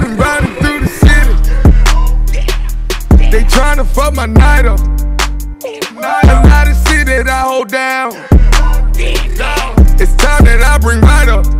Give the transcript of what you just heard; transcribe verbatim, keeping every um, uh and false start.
been riding through the city. They tryna fuck my night up. A lot of shit that I hold down. It's time that I bring right up.